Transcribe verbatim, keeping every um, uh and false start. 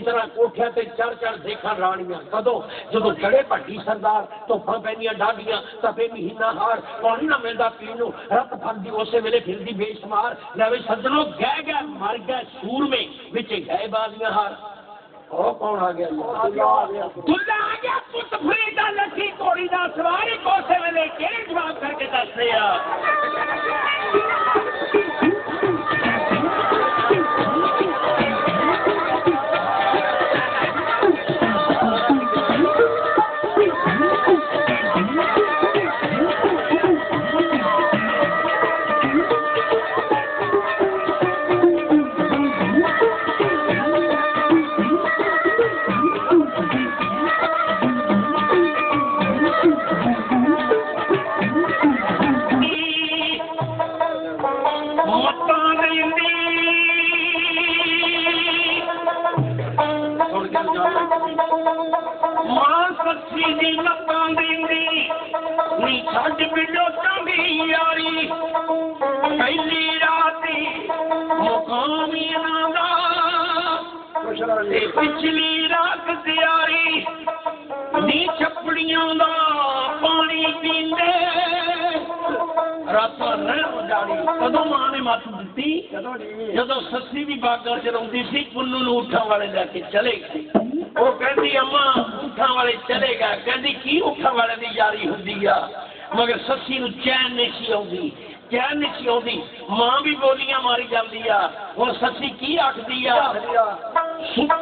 तरह कोठिया ते चढ़ चढ़ देखन राणियां कदों जदों चढ़े भट्टी सरदार धुप्पां पैंदियां डाढियां तपे महीना हार पानी ना मिलदा पीण नूं रत फरदी उसे वेले फिरदी बेशुमार लवे सज्जनों गह गह मर गए सूरमे विच गए बाजियां हार ओ कौन आ गया दुल्ला आ गया पुत फरीदा लखी घोड़ी दा सवार कोसे वेले केड़े जवाब करके दस दे मां सच्ची दी लत्तां देंदी नी छड्ड बिलोटां दी यारी पहली राती मुकाम इन्हां दा ते पिछली रात तैयारी नी छपड़ियां दा पानी पींदे रात उजाड़ी कदों मां ने मत दी जदों सस्सी भी बागर चलाउंदी सी पुन्नू नूं उठां वाले लैके चले गए वो कहती अम्मा उठां वाले चले गए कहती की उठां वाले की यारी होंगी आ मगर सस्सी नूं चैन नहीं सी आउंदी चैन नहीं सी आउंदी मां भी बोलियां मारी जाती आ और सस्सी की आखदी आ